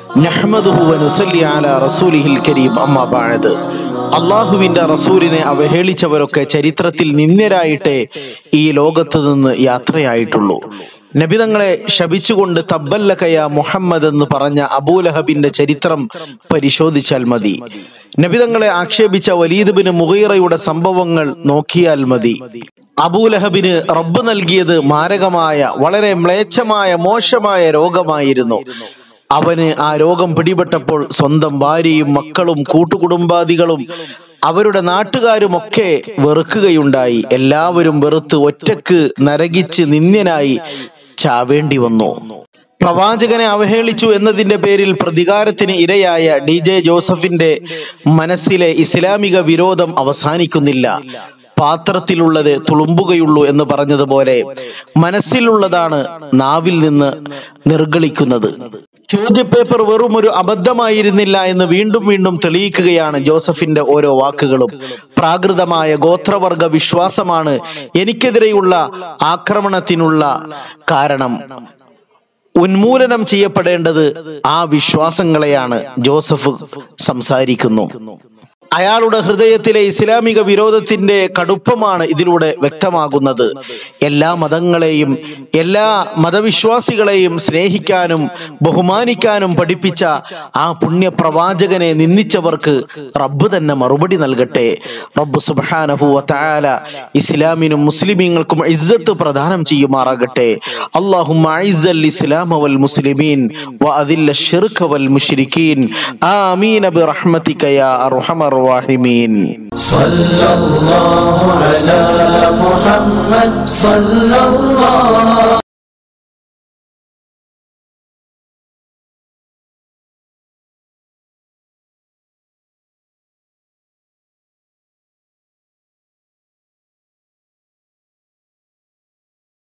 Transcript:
നഹ്മദുഹു വ നുസല്ലി അലാ റസൂലിഹിൽ കരീം. അമ്മാ ബഅദ്. അള്ളാഹുവിന്റെ റസൂലിനെ അവഹേളിച്ചവരൊക്കെ ചരിത്രത്തിൽ നിന്ദ്യരായിട്ടേ ഈ ലോകത്ത് നിന്ന് യാത്രയായിട്ടുള്ളൂ. നബിതങ്ങളെ ശപിച്ചുകൊണ്ട് തബ്ബല്ലക യാ മുഹമ്മദ് എന്ന് പറഞ്ഞ അബൂലഹബിന്റെ ചരിത്രം പരിശോധിച്ചാൽ മതി. നബിതങ്ങളെ ആക്ഷേപിച്ച വലീദ് ബിൻ മുഗീറയുടെ സംഭവങ്ങൾ നോക്കിയാൽ മതി. അബൂലഹബിന് റബ്ബ് നൽകിയത് മാരകമായ, വളരെ മ്ലേച്ഛമായ, മോശമായ രോഗമായിരുന്നു. അവന് ആ രോഗം പിടിപെട്ടപ്പോൾ സ്വന്തം ഭാര്യയും മക്കളും കൂട്ടുകുടുംബാദികളും അവരുടെ നാട്ടുകാരുമൊക്കെ വെറുക്കുകയുണ്ടായി. എല്ലാവരും വെറുത്ത് ഒറ്റക്ക് നരകിച്ച് നിന്ദ്യനായി ചാവേണ്ടി വന്നു. പ്രവാചകനെ അവഹേളിച്ചു എന്നതിന്റെ പേരിൽ പ്രതികാരത്തിന് ഇരയായ DJ ജോസഫിന്റെ മനസ്സിലെ ഇസ്ലാമിക വിരോധം അവസാനിക്കുന്നില്ല. പാത്രത്തിലുള്ളത് തുളുമ്പുകയുള്ളൂ എന്ന് പറഞ്ഞതുപോലെ മനസ്സിലുള്ളതാണ് നാവിൽ നിന്ന് നിർഗളിക്കുന്നത്. ചോദ്യപേപ്പർ വെറും ഒരു അബദ്ധമായിരുന്നില്ല എന്ന് വീണ്ടും വീണ്ടും തെളിയിക്കുകയാണ് ജോസഫിന്റെ ഓരോ വാക്കുകളും. പ്രാകൃതമായ ഗോത്രവർഗ വിശ്വാസമാണ് എനിക്കെതിരെയുള്ള ആക്രമണത്തിനുള്ള കാരണം. ഉന്മൂലനം ചെയ്യപ്പെടേണ്ടത് ആ വിശ്വാസങ്ങളെയാണ്. ജോസഫ് സംസാരിക്കുന്നു. അയാളുടെ ഹൃദയത്തിലെ ഇസ്ലാമിക വിരോധത്തിന്റെ കടുപ്പമാണ് ഇതിലൂടെ വ്യക്തമാകുന്നത്. എല്ലാ മതങ്ങളെയും എല്ലാ മതവിശ്വാസികളെയും സ്നേഹിക്കാനും ബഹുമാനിക്കാനും പഠിപ്പിച്ച ആ പുണ്യ പ്രവാചകനെ നിന്ദിച്ചവർക്ക് റബ്ബ് തന്നെ മറുപടി നൽകട്ടെ. റബ്ബ് സുബ്ഹാനഹു വ തആല ഇസ്ലാമിനും മുസ്ലിമീങ്ങൾക്കും ഇസ്സത്ത് പ്രദാനം ചെയ്യുമാറാകട്ടെ. അല്ലാഹുമ്മ അഇസ്സൽ ഇസ്ലാമ വൽ മുസ്ലിമീൻ വ അദില്ല ശിർക വൽ മുശ്രിക്കീൻ. ആമീൻ ബിറഹ്മതിക യാ അർഹമർ الراحمين. صلى الله على محمد صلى الله